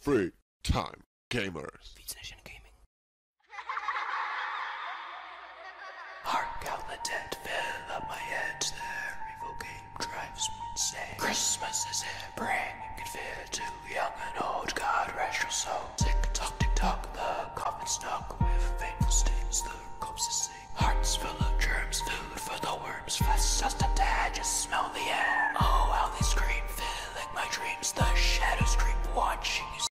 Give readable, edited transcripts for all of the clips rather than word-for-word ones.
Free Time Gamers. Vision Gaming. Hark out the dead, fill up my head. Their evil game drives me insane. Christmas is here, bringing fear to young and old. God rest your soul. Tick tock, the coffin stuck with fatal stains. The corpses sing. Hearts full of germs, food for the worms. Flesh just a tad, just smell the air. Oh, how they scream, filling my dreams. The shadows creep, watching you.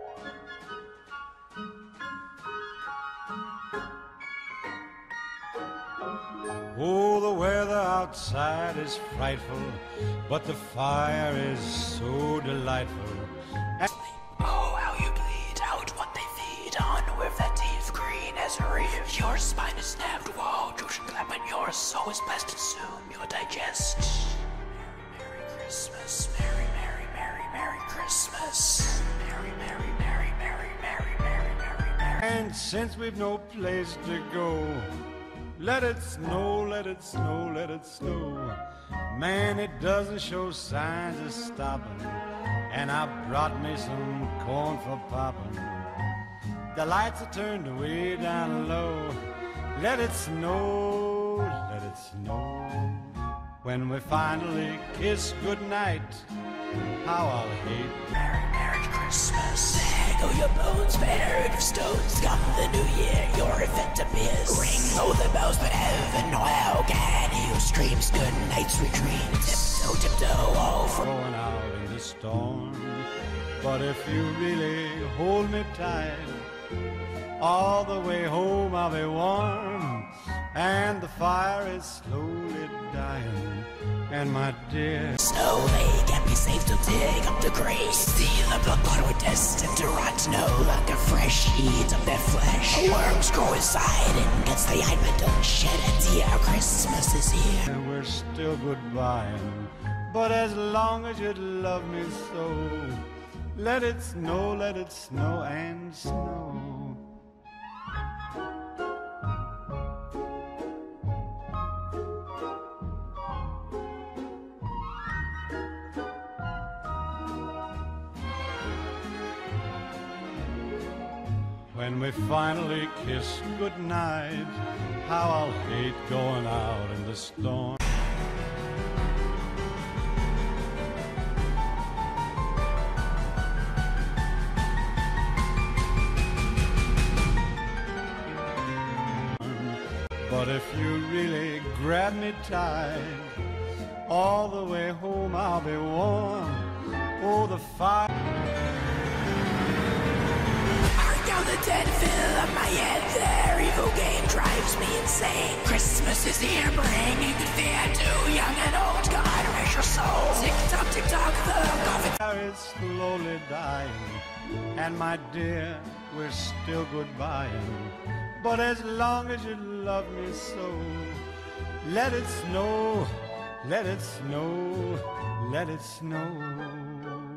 Oh, the weather outside is frightful, but the fire is so delightful. Oh, how you bleed out what they feed on with that teeth green as a reef. Your spine is snapped while Jotion clap, and your soul is blessed and soon you'll digest. Merry, Merry Christmas. Merry, Merry, Merry, Merry Christmas. Merry, Merry, Merry, Merry, Merry, Merry, Merry, Merry. And since we've no place to go, let it snow, let it snow, let it snow. Man, it doesn't show signs of stopping. And I brought me some corn for popping. The lights are turned way down low. Let it snow, let it snow. When we finally kiss goodnight, how I'll hate. Merry, Merry Christmas. Hang all your bones, buried of stones. Come the new year, your event appears. Ring all the bells, but heaven, how can you streams? Good night's retreat. Tiptoe, all from going out in the storm. But if you really hold me tight, all the way home I'll be warm. And the fire is slowly dying. And my dear, snow, they can't be safe to dig up the grave. See the blood bottle we're destined to rot. No longer fresh, eat up their flesh. Worms grow inside and gets the eye, but don't shed a tear. Christmas is here. and we're still goodbying. But as long as you love me so, let it snow and snow. When we finally kiss goodnight, how I'll hate going out in the storm. But if you really grab me tight, all the way home I'll be warm. Oh, the fire. Now the dead fill up my head. Their evil game drives me insane. Christmas is here, bringing good fear to young and old. God rest your soul. Tick tock, the coffin Fire is slowly dying, and my dear, we're still goodbying. But as long as you love me so, let it snow, let it snow, let it snow.